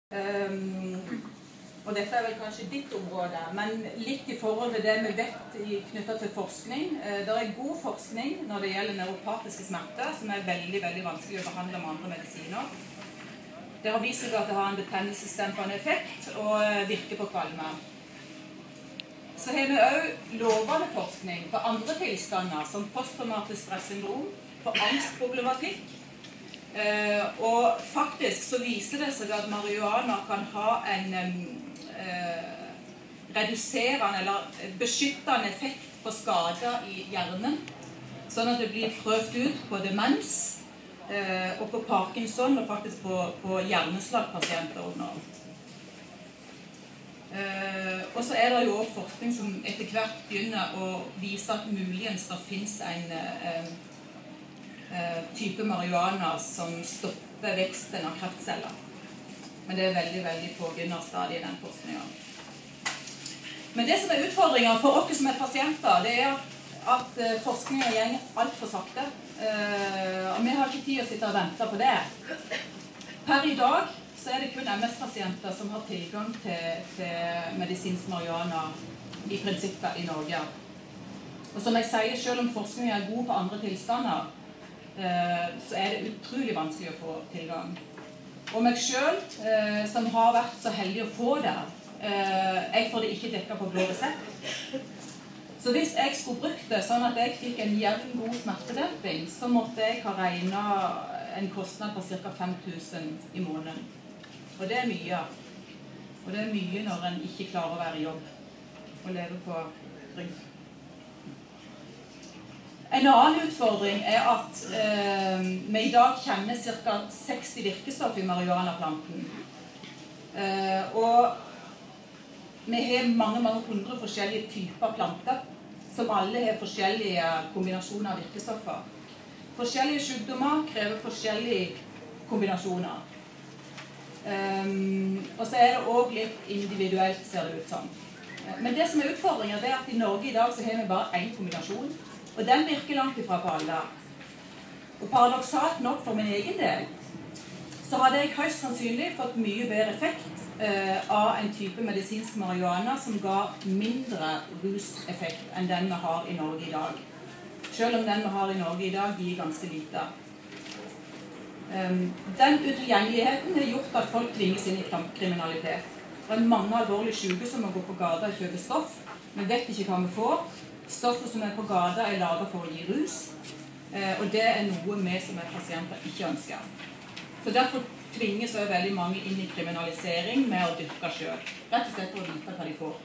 Og dette er vel kanskje ditt område, men litt i forhold til det vi vet knyttet til forskning. Det er god forskning når det gjelder neuropatiske smerter, som er veldig, veldig vanskelig å behandle med andre medisiner. Det har vist seg at det har en betennelsesdempende effekt og virker på kvalme. Så har vi også lovende forskning på andre tilstander, som posttraumatisk stressyndrom, på angstproblematikk. Og faktisk så viser det seg at marihuana kan ha en reduserende eller beskyttende effekt på skader i hjernen, sånn at det blir prøvd ut på demens og på Parkinson og faktisk på hjerneslagpasienter under. Og så er det jo også forskning som etter hvert begynner å vise at muligens det finnes en type marihuana som stopper veksten av kreftceller. Men det er veldig, veldig påbegynnerstadie i den forskningen. Men det som er utfordringen for oss som er pasienter, det er at forskningen går alt for sakte. Og vi har ikke tid å sitte og vente på det. Per i dag så er det kun MS-pasienter som har tilgang til medisinsk marihuana i prinsippet i Norge. Og som jeg sier, selv om forskningen er god på andre tilstander, så er det utrolig vanskelig å få tilgang. Og meg selv, som har vært så heldig å få det, jeg får det ikke dekket på blå resept. Så hvis jeg skulle brukt det sånn at jeg fikk en jevn god smertedemping, så måtte jeg ha regnet en kostnad på ca. 5 000 i måneden. Og det er mye. Og det er mye når en ikke klarer å være i jobb og leve på trygd. En annen utfordring er at vi i dag kjenner ca. 60 virkestoff i marihuanaplanten. Og vi har mange hundre forskjellige typer planter, som alle har forskjellige kombinasjoner av virkestoffer. Forskjellige sykdommer krever forskjellige kombinasjoner. Og så er det også litt individuelt, ser det ut som. Men det som er utfordringen, det er at i Norge i dag så har vi bare en kombinasjon. Og den virker langt ifra på alle. Og paradoksalt nok for min egen del, så hadde jeg høyst sannsynlig fått mye bedre effekt av en type medisinsk marihuana som ga mindre ruseffekt enn den vi har i Norge i dag. Selv om den vi har i Norge i dag gir ganske lite. Den utilgjengeligheten har gjort at folk tvinges inn i kriminalitet. Det er mange alvorlig syke som må gå på gata og kjøpe stoff, men vet ikke hva vi får. Stoffet som er på gata er laget for å gi rus, og det er noe vi som er pasienter ikke ønsker. Så derfor tvinges også veldig mange inn i kriminalisering med å dyrke selv, rett og slett for å vite hva de får.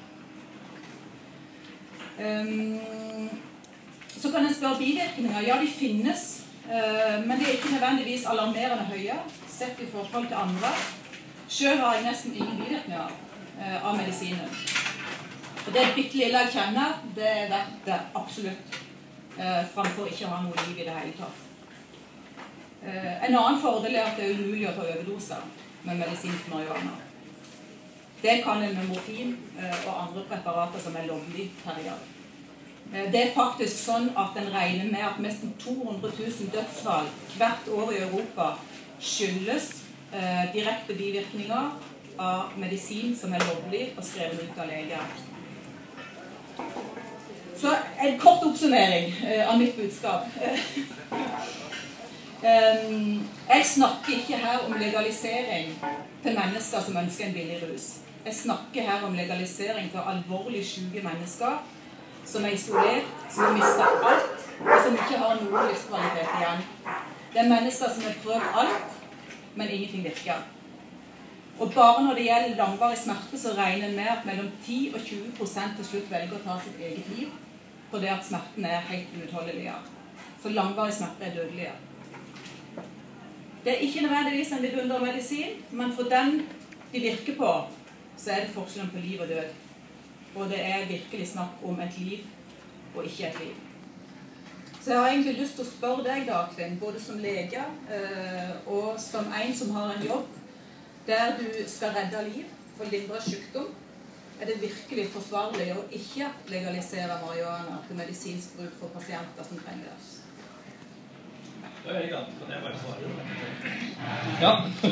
Så kan en spørre bivirkninger. Ja, de finnes, men de er ikke nødvendigvis alarmerende høye, sett i forhold til andre. Selv har jeg nesten ingen bivirkninger av medisinen. Og det bitte lille jeg kjenner, det er verdt det absolutt, framfor ikke å ha noe liv i det hele tatt. En annen fordel er at det er umulig å ta overdoser med medisinsk marihuana. Det kan en med morfin og andre preparater som er lovlig per i dag. Det er faktisk sånn at en regner med at nesten 200 000 dødsfall hvert år i Europa skyldes direkte bivirkninger av medisin som er lovlig og skrevet ut av leger. Så en kort oppsummering av mitt budskap. Jeg snakker ikke her om legalisering til mennesker som ønsker en billig rus. Jeg snakker her om legalisering til alvorlig syke mennesker som er isolert, som har mistet alt, og som ikke har noe livskvalitet igjen. Det er mennesker som har prøvd alt, men ingenting virker. Og bare når det gjelder langvarig smerte, så regner en med at mellom 10 og 20% til slutt velger å ta sitt eget liv, fordi at smerten er helt uutholdelige. Så langvarig smerte er dødelige. Det er ikke nødvendigvis en vidundermedisin, men for den de virker på, så er det forskjellen på liv og død. Og det er virkelig snakk om et liv og ikke et liv. Så jeg har egentlig lyst til å spørre deg, Dagfinn, både som lege og som en som har en jobb, der du skal redde liv for lindre sykdom, er det virkelig forsvarlig å ikke legalisere marihuana til medisinsk bruk for pasienter som trenger det. Da gjør jeg det. Kan jeg bare svare? Ja.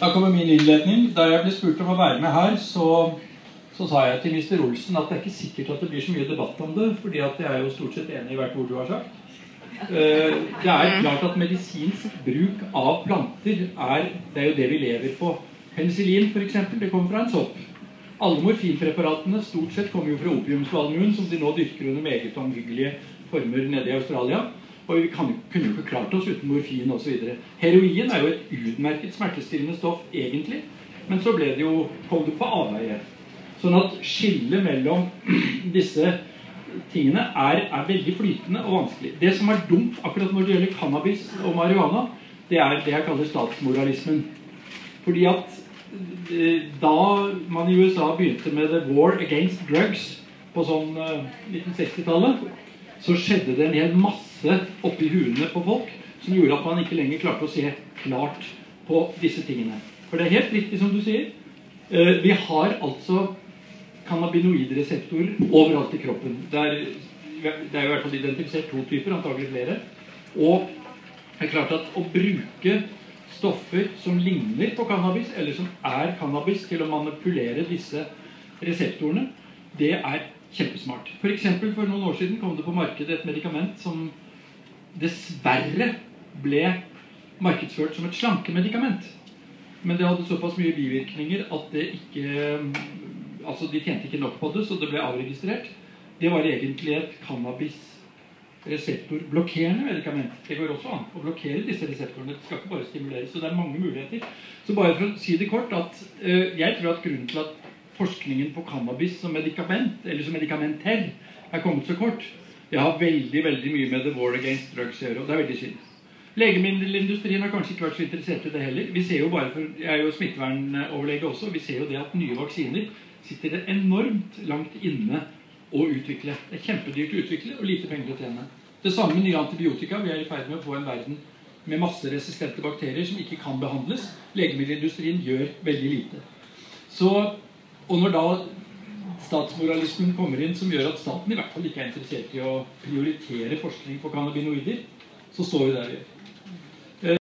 Da kommer min innledning. Da jeg ble spurt om å være med her, så sa jeg til Mr. Olsen at det ikke sikkert at det blir så mye debatt om det, fordi at jeg jo stort sett enig i hvert ord du har sagt. Det klart at medisinsk bruk av planter det jo det vi lever på. Penicillin for eksempel, det kommer fra en sopp. Alle morfinpreparatene stort sett kommer jo fra opiumsvalmuen, som de nå dyrker under meget omhyggelige former nede i Australia. Og vi kunne jo ikke klart oss uten morfin og så videre. Heroin jo et utmerket smertestillende stoff egentlig, men så ble det jo kommet på avveie. Sånn at skillet mellom disse tingene veldig flytende og vanskelig. Det som dumt akkurat når det gjelder cannabis og marihuana, det det jeg kaller statsmoralismen. Fordi at da man i USA begynte med the war against drugs på sånn 1960-tallet, så skjedde det en hel masse oppi huene på folk som gjorde at man ikke lenger klarte å se klart på disse tingene. For det helt riktig som du sier, vi har altså cannabinoidreseptorer overalt i kroppen. Det jo i hvert fall identifisert 2 typer, antagelig flere. Og det klart at å bruke stoffer som ligner på cannabis, eller som cannabis, til å manipulere disse reseptorene, det kjempesmart. For eksempel for noen år siden kom det på markedet et medikament som dessverre ble markedsført som et slankemedikament. Men det hadde såpass mye bivirkninger at det ikke... Altså, de tjente ikke nok på det, så det ble avregistrert. Det var egentlig et cannabis-reseptorblokkerende medikament. Det går også an å blokkere disse reseptorene. Det skal ikke bare stimuleres, så det mange muligheter. Så bare for å si det kort, at jeg tror at grunnen til at forskningen på cannabis som medikament, eller som medikamenter, kommet så kort, det har veldig, veldig mye med the war against drugs å gjøre, og det veldig synd. Legemiddelindustrien har kanskje ikke vært så interessert i det heller. Vi ser jo bare, jeg jo smittevernoverlege også, vi ser jo det at nye vaksiner sitter det enormt langt inne å utvikle. Det kjempedyrt å utvikle og lite penger å tjene. Det samme med nye antibiotika. Vi i ferd med å få en verden med masse resistente bakterier som ikke kan behandles. Legemiddelindustrien gjør veldig lite. Og når da statsmoralismen kommer inn, som gjør at staten i hvert fall ikke interessert i å prioritere forskning på cannabinoider, så står vi der vi gjør.